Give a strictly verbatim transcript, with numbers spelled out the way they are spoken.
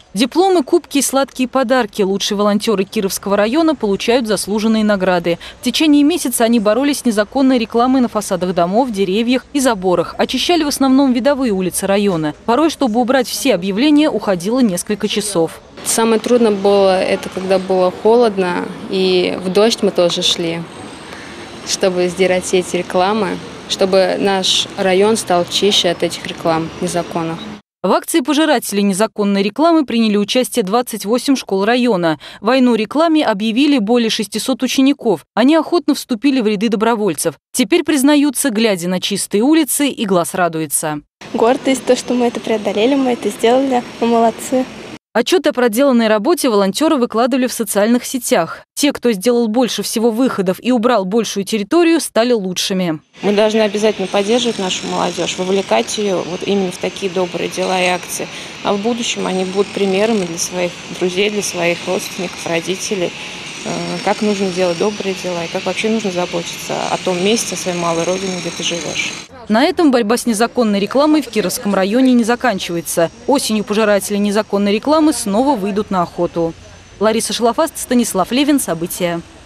Дипломы, кубки и сладкие подарки. Лучшие волонтеры Кировского района получают заслуженные награды. В течение месяца они боролись с незаконной рекламой на фасадах домов, деревьях и заборах. Очищали в основном видовые улицы района. Порой, чтобы убрать все объявления, уходило несколько часов. Самое трудное было это, когда было холодно, и в дождь мы тоже шли, чтобы сдирать все эти рекламы, чтобы наш район стал чище от этих реклам незаконных. В акции пожирателей незаконной рекламы приняли участие двадцать восемь школ района. Войну рекламе объявили более шестисот учеников. Они охотно вступили в ряды добровольцев. Теперь признаются, глядя на чистые улицы, и глаз радуется. Гордость, то, что мы это преодолели, мы это сделали, мы молодцы. Отчет о проделанной работе волонтеры выкладывали в социальных сетях. Те, кто сделал больше всего выходов и убрал большую территорию, стали лучшими. Мы должны обязательно поддерживать нашу молодежь, вовлекать ее вот именно в такие добрые дела и акции. А в будущем они будут примером для своих друзей, для своих родственников, родителей, как нужно делать добрые дела и как вообще нужно заботиться о том месте, о своей малой родине, где ты живешь. На этом борьба с незаконной рекламой в Кировском районе не заканчивается. Осенью пожиратели незаконной рекламы снова выйдут на охоту. Лариса Шалафаст, Станислав Левин. События.